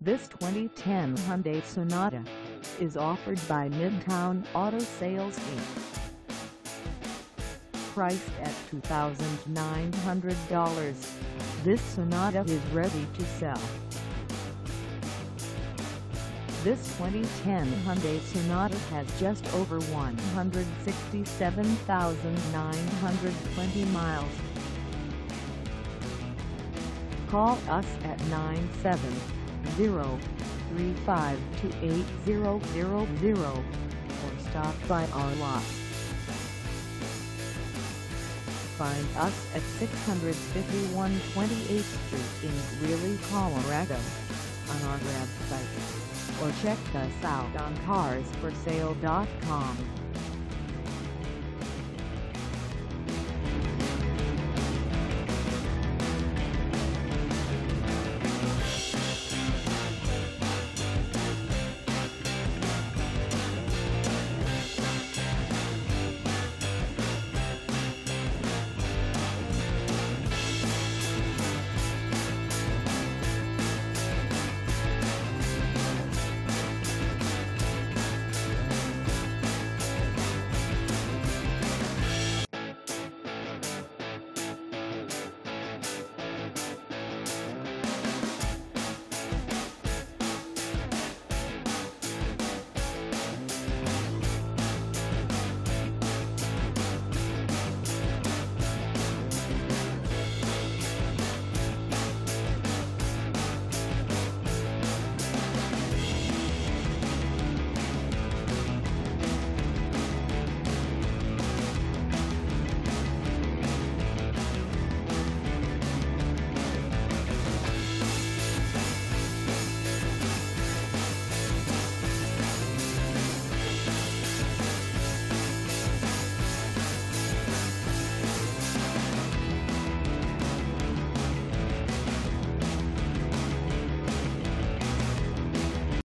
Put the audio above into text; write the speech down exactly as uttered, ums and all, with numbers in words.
This twenty ten Hyundai Sonata is offered by Midtown Auto Sales Incorporated. Priced at two thousand nine hundred dollars, this Sonata is ready to sell. This twenty ten Hyundai Sonata has just over one hundred sixty-seven thousand nine hundred twenty miles. Call us at nine seven zero, three five two, eight zero zero zero or stop by our lot. Find us at six fifty-one twenty-eighth Street in Greeley, Colorado, on our website, or check us out on cars for sale dot com.